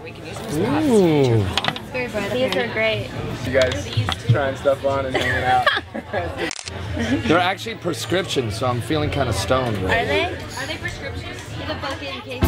we can use them as props. Very bright. These are great. You guys trying stuff on and hanging out. They're actually prescriptions, so I'm feeling kind of stoned. Right? Are they? Are they prescriptions? The bucket in case.